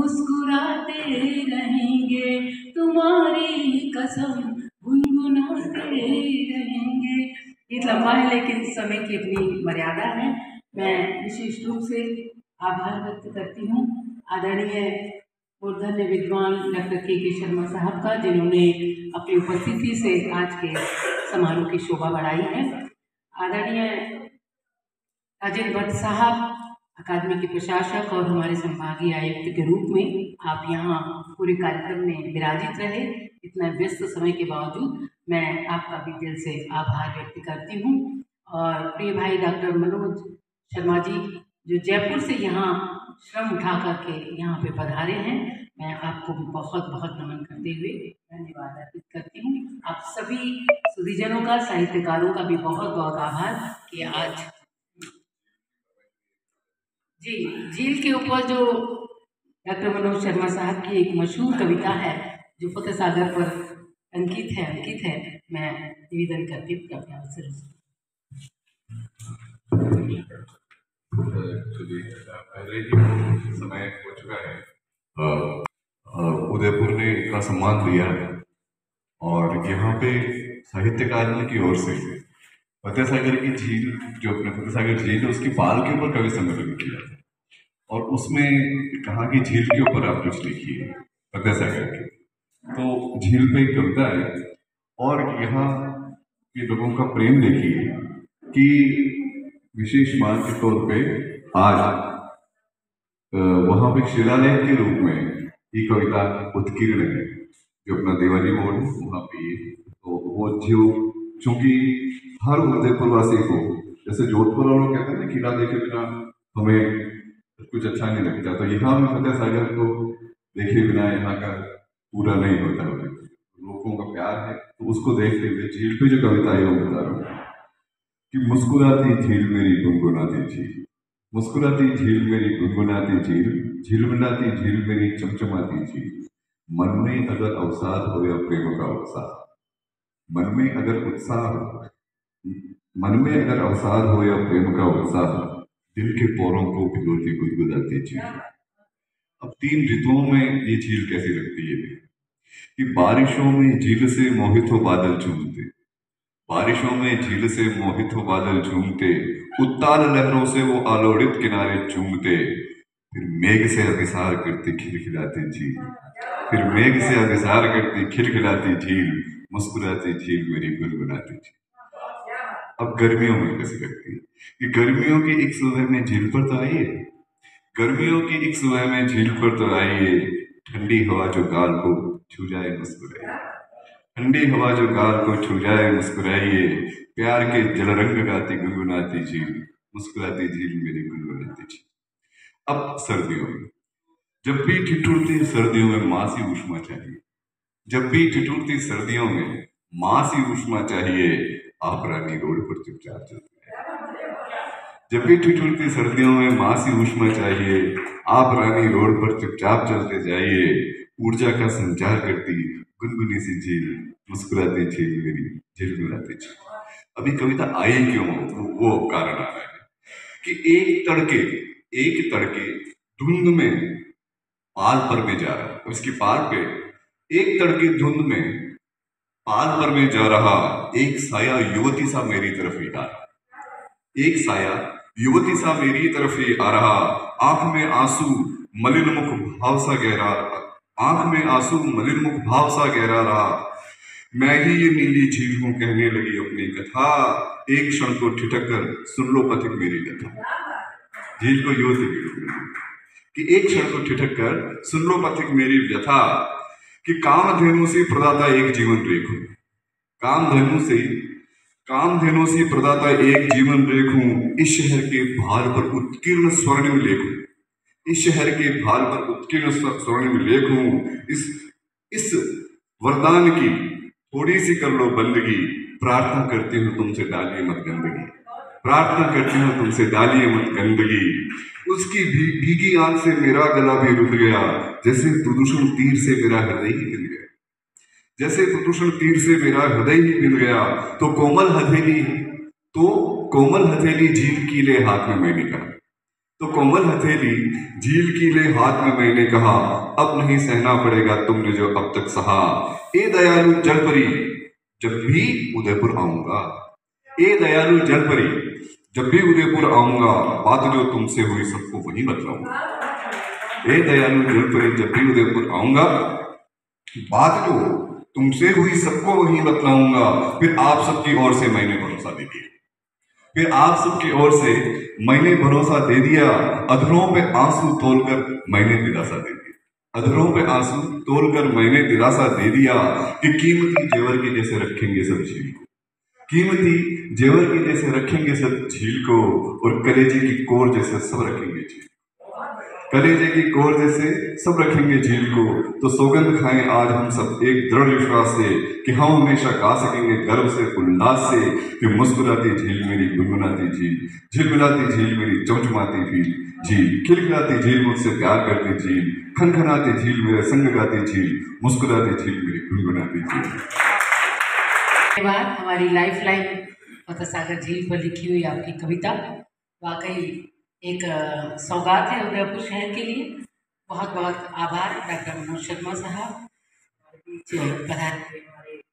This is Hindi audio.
मुस्कुराते रहेंगे, तुम्हारी कसम गुनगुनाते रहेंगे। गीत लंबा है लेकिन समय की अपनी मर्यादा है। मैं विशेष रूप से आभार व्यक्त करती हूँ आदरणीय मूर्धन्य विद्वान डॉक्टर के शर्मा साहब का, जिन्होंने अपनी उपस्थिति से आज के समारोह की शोभा बढ़ाई है। आदरणीय अजय भट्ट साहब, अकादमी के प्रशासक और हमारे संभागीय आयुक्त के रूप में आप यहाँ पूरे कार्यक्रम में विराजित रहे। इतना व्यस्त समय के बावजूद मैं आपका भी दिल से आभार व्यक्त करती हूँ। और प्रिय भाई डॉक्टर मनोज शर्मा जी, जो जयपुर से यहाँ श्रम उठा करके यहाँ पे पधारे हैं, मैं आपको भी बहुत बहुत नमन करते हुए धन्यवाद अर्पित करती हूँ। आप सभी सुधीजनों का, साहित्यकारों का भी बहुत बहुत आभार कि आज जी झील के ऊपर जो डॉक्टर मनोज शर्मा साहब की एक मशहूर कविता है जो फतेह सागर पर अंकित है, मैं निवेदन करती हूँ अपने अवसर से। पहले ही समय हो चुका है, उदयपुर ने इतना सम्मान दिया है और यहाँ पे साहित्य अकादमी की ओर से फतेह सागर की झील, जो अपने फतेह सागर झील है, उसकी पाल के ऊपर कवि सम्मेलन किया है और उसमें कहा कि झील के ऊपर आप कुछ लिखिए फतेह सागर के। तो झील पे एक कविता है और यहाँ के लोगों का प्रेम देखिए कि विशेष मान के तौर पे आज वहाँ पे शिलालेख के रूप में ये कविता उत्कीर्ण है, जो अपना देवाली मोड़ वहाँ पे। तो वो जो चूंकि हर उदयपुरवासी को, जैसे जोधपुर वालों कहते हैं ना, किला देखे बिना हमें कुछ अच्छा नहीं लगता, तो यहाँ में फतेह सागर को देखे बिना यहाँ का पूरा नहीं होता है। लोगों का प्यार है, तो उसको देखते हुए झील पे जो कविता है वो बता रहा हूँ कि मुस्कुराती झील मेरी गुनगुनाती झील, मुस्कुराती झील मेरी गुनगुनाती झील, झिलमिलाती झील मेरी चमचमाती झील, मन में अगर अवसाद हो या प्रेम का उत्साह, मन में अगर उत्साह, मन में अगर अवसाद हो या प्रेम का उत्साह, दिल के पोरों को भिगोती गुदगुदाती झील। अब 3 ऋतुओं में ये झील कैसी लगती है कि बारिशों में झील से मोहित हो बादल झूमते, बारिशों में झील से मोहित हो बादल झूमते, उत्ताल लहरों से वो आलोड़ित किनारे चूमते, फिर मेघ से अभिसार करती खिलखिलाती झील, फिर मेघ से अभिसार करती खिलखिलाती झील, मुस्कुराती झील मेरी गुनगुनाती झील। अब गर्मियों में कैसी लगती है कि गर्मियों की एक सुबह में झील पर तो आइए, गर्मियों की एक सुबह में झील पर तो आइए, ठंडी हवा जो गाल को छू जाए मुस्कुराइए, ठंडी हवा जो गाल को छू जाए मुस्कुराइए, प्यार के जलरंग गाती गुनगुनाती झील, मुस्कुराती झील मेरी गुनगुनाती झील। अब सर्दियों में, जब भी ठिठुरती सर्दियों में मासी ऊष्मा चाहिए, जब भी ठिठुरती सर्दियों में मासी ऊष्मा चाहिए, आप रानी रोड पर चुपचाप चलते हैं। जब भी ठिठुरती सर्दियों में मासी ऊष्मा चाहिए, आप रानी रोड पर चुपचाप चलते जाइए, ऊर्जा का संचार करती गुनगुनी सी झील, मुस्कुराती झील मेरी झिलमिलाती झील। अभी कविता आई क्यों, वो कारण आ रहा है कि एक तड़के धुंध में पाल पर में जा रहा है, उसकी पाल पे एक तड़के धुंध में पाल पर में जा रहा, एक साया युवती सा मेरी तरफ ही आ रहा, एक साया युवती सा मेरी तरफ ही आ रहा, आंख में आंसू मलिन मुख भाव सा गहरा, आंख में आंसू मलिन मुख भाव सा गहरा रहा, मैं ही ये नीली झील हूं कहने लगी अपनी कथा, एक क्षण को ठिठक कर सुन लो पथिक मेरी कथा। झील को युवती कि एक क्षण को ठिठक कर सुन लो पथिक मेरी व्यथा, कि कामधेनु सी प्रदाता एक जीवन रेखू, कामधेनु सी प्रदाता एक जीवन रेखू, इस शहर के भाल पर उत्कीर्ण स्वर्णिम लेखू, इस शहर के भाल पर उत्कीर्ण स्वर्णिम लेखू, इस वरदान की थोड़ी सी कर लो बंदगी, प्रार्थना करती हूँ तुमसे डालिए मत गंदगी, प्रार्थना करती हूँ तुमसे डालिए मत गंदगी। उसकी भीगी आंख से मेरा गला भी रुध गया, जैसे प्रदूषण तीर से मेरा हृदय ही पिन गया, जैसे प्रदूषण तीर से मेरा हृदय ही पिन गया, तो कोमल हथेली झील की ले हाथ में मैंने कहा, तो कोमल हथेली झील की ले हाथ में मैंने कहा, अब नहीं सहना पड़ेगा तुमने जो अब तक सहा। ए दयालु जलपरी जब भी उदयपुर आऊंगा, ए दयालु जलपरी जब भी उदयपुर आऊंगा, बात जो तुमसे हुई सबको वही बतलाऊंगा। ए दयालु जलपरी जब भी उदयपुर आऊंगा, बात जो तुमसे हुई सबको वही बतलाऊंगा। फिर आप सबकी ओर से मैंने भरोसा दे दिया, फिर आप सबकी ओर से मैंने भरोसा दे दिया। अधरों पे आंसू तोलकर मैंने दिलासा दे दिया, अधरों पे आंसू तोलकर मैंने दिलासा दे दिया कि कीमती जेवर के जैसे रखेंगे सब झील को, कीमती जेवर के जैसे रखेंगे सब झील को, और कलेजे की कोर जैसे सब रखेंगे झील, कलेजे की कोर जैसे सब रखेंगे झील को। तो सौगंध खाएं आज हम सब एक दृढ़ विश्वास से कि हम हमेशा गा सकेंगे गर्व से उल्लास से कि मुस्कुराती झील मेरी गुनगुनाती झील, झिलमिलाती झील मेरी चमचमाती झील, खिलखिलाती झील मुझसे प्यार करती झील, खनखनाती झील मेरे संग गाती झील, मुस्कुराती झील मेरी गुनगुनाती झील। धन्यवाद। हमारी लाइफ लाइन फतेहसागर झील पर लिखी हुई आपकी कविता वाकई एक सौगात है उदयपुर शहर के लिए। बहुत बहुत आभार डॉक्टर मनोज शर्मा साहब जो पधारे।